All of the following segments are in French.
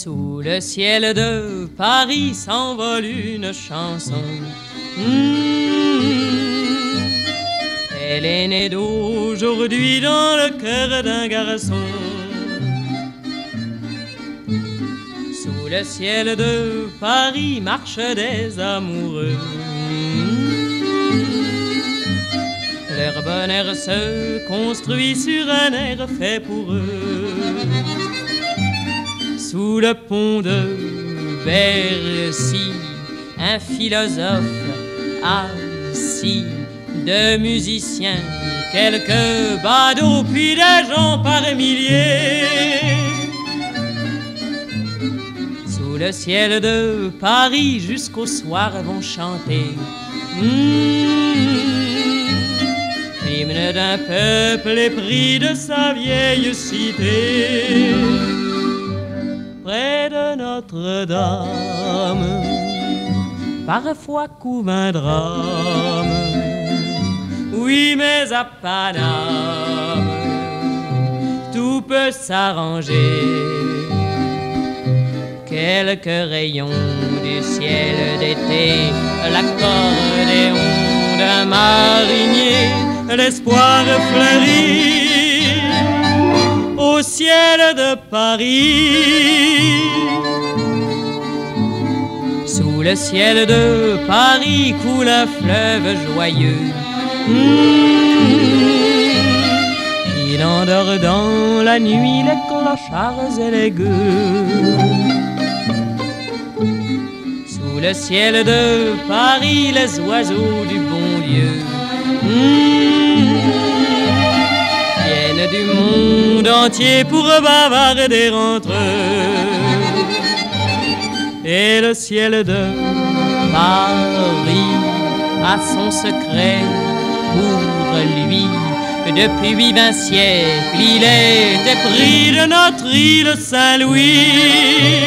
Sous le ciel de Paris s'envole une chanson. Elle est née d'aujourd'hui dans le cœur d'un garçon. Sous le ciel de Paris marchent des amoureux. Leur bonheur se construit sur un air fait pour eux. Sous le pont de Bercy, un philosophe assis, deux musiciens, quelques badauds, puis des gens par milliers. Sous le ciel de Paris, jusqu'au soir vont chanter l'hymne d'un peuple épris de sa vieille cité. Près de Notre-Dame, parfois couve un drame. Oui, mais à Paname, tout peut s'arranger. Quelques rayons du ciel d'été, l'accordéon d'un marinier, l'espoir fleurit au ciel de Paris. Sous le ciel de Paris coule un fleuve joyeux. Il endort dans la nuit les clochards et les gueux. Sous le ciel de Paris les oiseaux du bon Dieu viennent du monde entier pour bavarder entre eux. Et le ciel de Paris a son secret pour lui. Depuis 20 siècles, il est épris de notre île Saint-Louis.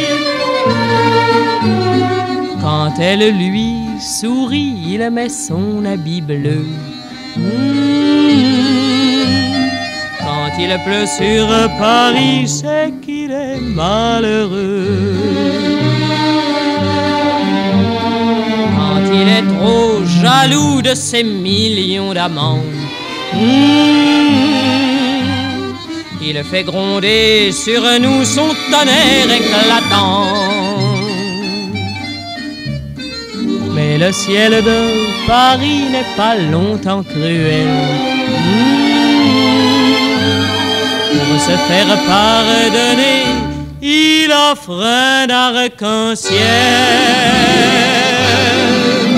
Quand elle lui sourit, il met son habit bleu. Quand il pleut sur Paris, c'est qu'il est malheureux. Quand il est trop jaloux de ses millions d'amants, il fait gronder sur nous son tonnerre éclatant. Mais le ciel de Paris n'est pas longtemps cruel. Pour se faire pardonner, il offre un arc-en-ciel.